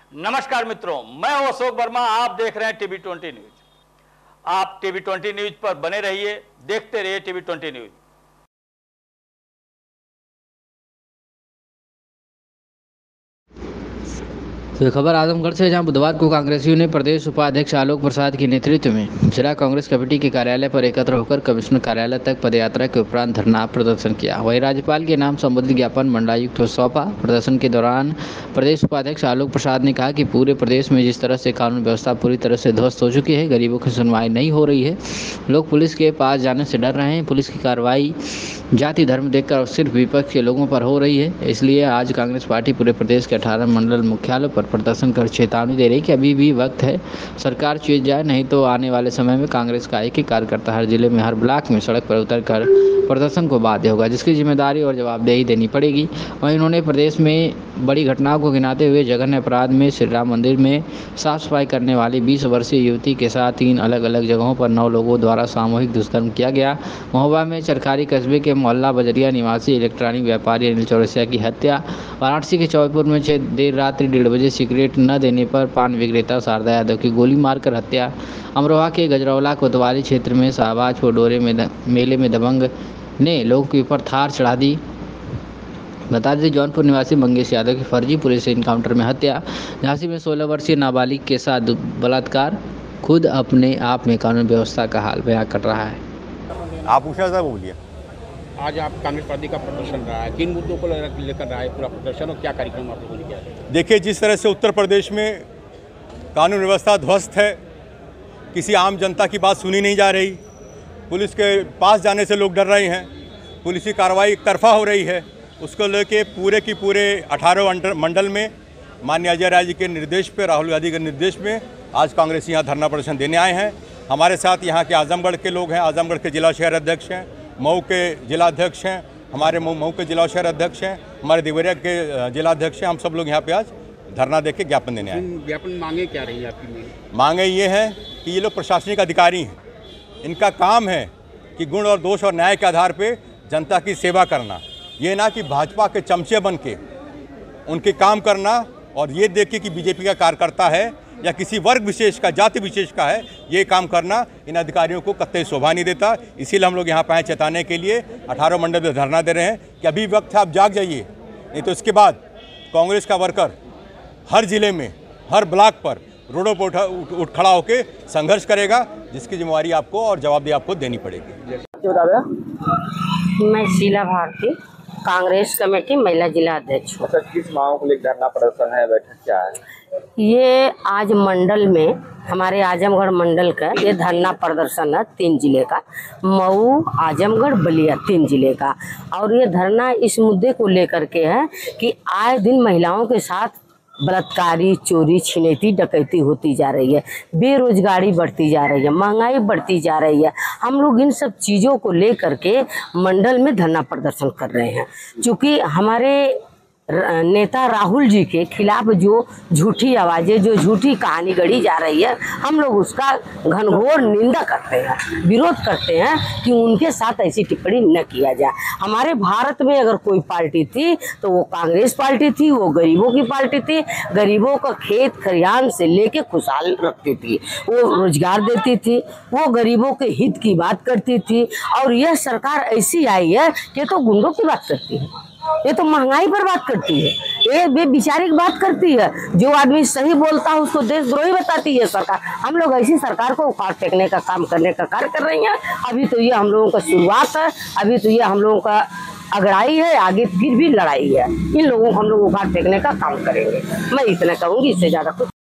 नमस्कार मित्रों, मैं हूं अशोक वर्मा। आप देख रहे हैं टीवी 20 न्यूज। आप टीवी 20 न्यूज पर बने रहिए, देखते रहिए टीवी 20 न्यूज। तो खबर आजमगढ़ से, जहां बुधवार को कांग्रेसियों ने प्रदेश उपाध्यक्ष आलोक प्रसाद के नेतृत्व में जिला कांग्रेस कमेटी के कार्यालय पर एकत्र होकर कमिश्नर कार्यालय तक पदयात्रा के उपरांत धरना प्रदर्शन किया। वहीं राज्यपाल के नाम संबंधित ज्ञापन मंडलायुक्त को सौंपा। प्रदर्शन के दौरान प्रदेश उपाध्यक्ष आलोक प्रसाद ने कहा कि पूरे प्रदेश में जिस तरह से कानून व्यवस्था पूरी तरह से ध्वस्त हो चुकी है, गरीबों की सुनवाई नहीं हो रही है, लोग पुलिस के पास जाने से डर रहे हैं, पुलिस की कार्रवाई जाति धर्म देखकर सिर्फ विपक्ष के लोगों पर हो रही है। इसलिए आज कांग्रेस पार्टी पूरे प्रदेश के 18 मंडल मुख्यालयों पर प्रदर्शन कर चेतावनी दे रही कि अभी भी वक्त है, सरकार चेत जाए, नहीं तो आने वाले समय में कांग्रेस का एक ही कार्यकर्ता हर जिले में हर ब्लॉक में सड़क पर उतरकर प्रदर्शन को बाध्य होगा, जिसकी जिम्मेदारी और जवाबदेही देनी पड़ेगी। वहीं उन्होंने प्रदेश में बड़ी घटनाओं को गिनाते हुए जघन्य अपराध में श्री राम मंदिर में साफ सफाई करने वाली 20 वर्षीय युवती के साथ 3 अलग अलग जगहों पर 9 लोगों द्वारा सामूहिक दुष्कर्म किया गया। महोबा में चरखारी कस्बे के मोहल्ला बजरिया निवासी इलेक्ट्रॉनिक व्यापारी अनिल चौरसिया की हत्या। वाराणसी के चौबीपुर में देर रात्रि 1:30 बजे सिगरेट न देने पर पान विक्रेता शारदा यादव की गोली मारकर हत्या। अमरोहा के गजरौला कोतवाली क्षेत्र में शाहबाजपुर डोरे में मेले में दबंग ने लोगों के ऊपर थार चढ़ा दी। बता दें, जौनपुर निवासी मंगेश यादव की फर्जी पुलिस एनकाउंटर में हत्या। झांसी में 16 वर्षीय नाबालिग के साथ बलात्कार खुद अपने आप में कानून व्यवस्था का हाल बयां कर रहा है। आप पूछना था बोलिए। आज आप कांग्रेस पार्टी का प्रदर्शन रहा है, किन मुद्दों को लेकर रहा है पूरा प्रदर्शन और क्या कार्यक्रम आप लोगों ने किया? देखिए, जिस तरह से उत्तर प्रदेश में कानून व्यवस्था ध्वस्त है, किसी आम जनता की बात सुनी नहीं जा रही, पुलिस के पास जाने से लोग डर रहे हैं, पुलिस की कार्रवाई एक तरफा हो रही है, उसको लेके पूरे की पूरे 18 मंडल में माननीय अजय राय जी के निर्देश पे, राहुल गांधी के निर्देश में आज कांग्रेस यहाँ धरना प्रदर्शन देने आए हैं। हमारे साथ यहाँ के आजमगढ़ के लोग हैं, आजमगढ़ के जिला शहर अध्यक्ष हैं, मऊ के जिला अध्यक्ष हैं, हमारे मऊ के जिला शहर अध्यक्ष हैं, हमारे देवरिया के जिला अध्यक्ष हैं। हम सब लोग यहाँ पे आज धरना देके ज्ञापन देने आए। ज्ञापन मांगे क्या रही है आपकी? मांगे ये हैं कि ये लोग प्रशासनिक अधिकारी हैं, इनका काम है कि गुण और दोष और न्याय के आधार पे जनता की सेवा करना, ये ना कि भाजपा के चमचे बन के उनके काम करना और ये देख के कि बीजेपी का कार्यकर्ता है या किसी वर्ग विशेष का, जाति विशेष का है, ये काम करना इन अधिकारियों को कतई शोभा नहीं देता। इसीलिए हम लोग यहाँ पे आए चेताने के लिए, 18 मंडल में धरना दे रहे हैं कि अभी वक्त है, आप जाग जाइए, नहीं तो इसके बाद कांग्रेस का वर्कर हर जिले में हर ब्लॉक पर रोडों पर उठ खड़ा होकर संघर्ष करेगा, जिसकी जिम्मेवारी आपको और जवाबदेही आपको देनी पड़ेगी। मैं शीला भारती, कांग्रेस कमेटी महिला जिला अध्यक्ष हूँ। किस मांगों को लेकर धरना प्रदर्शन है, बैठक क्या है? ये आज मंडल में हमारे आजमगढ़ मंडल का ये धरना प्रदर्शन है, 3 जिले का, मऊ, आजमगढ़, बलिया, 3 जिले का। और ये धरना इस मुद्दे को लेकर के है कि आए दिन महिलाओं के साथ बलात्कारी, चोरी, छिनैती, डकैती होती जा रही है, बेरोजगारी बढ़ती जा रही है, महंगाई बढ़ती जा रही है। हम लोग इन सब चीज़ों को लेकर के मंडल में धरना प्रदर्शन कर रहे हैं, क्योंकि हमारे नेता राहुल जी के खिलाफ जो झूठी आवाज़ें, जो झूठी कहानी गढ़ी जा रही है, हम लोग उसका घनघोर निंदा करते हैं, विरोध करते हैं कि उनके साथ ऐसी टिप्पणी न किया जाए। हमारे भारत में अगर कोई पार्टी थी तो वो कांग्रेस पार्टी थी, वो गरीबों की पार्टी थी, गरीबों का खेत खलिहान से लेके खुशहाल रखती थी, वो रोजगार देती थी, वो गरीबों के हित की बात करती थी। और यह सरकार ऐसी आई है कि तो गुंडों की बात करती है, ये तो महंगाई पर बात करती है, ये बेचारी बात करती है। जो आदमी सही बोलता है उसको देशद्रोही बताती है सरकार। हम लोग ऐसी सरकार को उखाड़ फेंकने का काम करने का कार्य कर रही हैं। अभी तो ये हम लोगों का शुरुआत है, अभी तो ये हम लोगों का अगड़ाई है, आगे फिर भी लड़ाई है। इन लोगों को हम लोग उखाड़ फेंकने का काम करेंगे। मैं इतना कहूँगी, इससे ज़्यादा कुछ